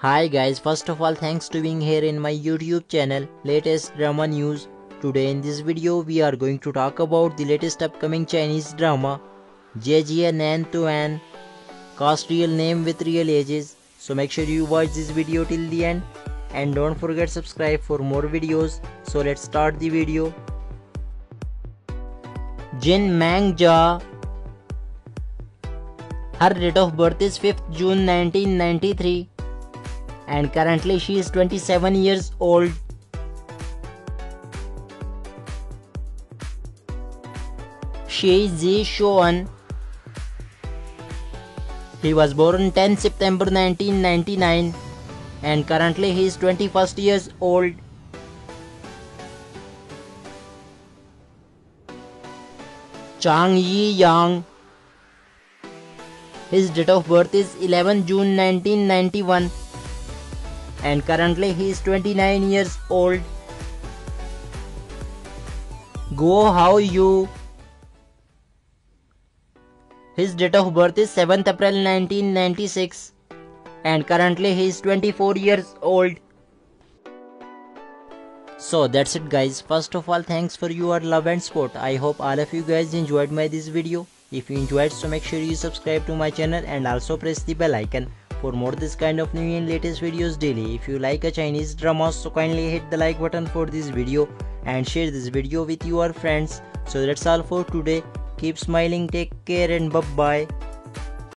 Hi guys, first of all thanks to being here in my YouTube channel latest drama news. Today in this video we are going to talk about the latest upcoming Chinese drama Jie Nan Tuan, cast real name with real ages. So make sure you watch this video till the end and don't forget subscribe for more videos. So let's start the video. Jin Mang Jia. Her date of birth is 5th June 1993 and currently she is 27 years old. Shi Zishuan. He was born 10 September 1999 and currently he is 21st years old. Chang Yi Yang. His date of birth is 11 June 1991 and currently he is 29 years old. Guo Hao Yu. His date of birth is 7th April 1996 and currently he is 24 years old. So that's it guys. First of all, thanks for your love and support. I hope all of you guys enjoyed this video. If you enjoyed, so make sure you subscribe to my channel and also press the bell icon for more this kind of new and latest videos daily. If you like a Chinese drama, so kindly hit the like button for this video and share this video with your friends. So that's all for today. Keep smiling, take care and bye bye.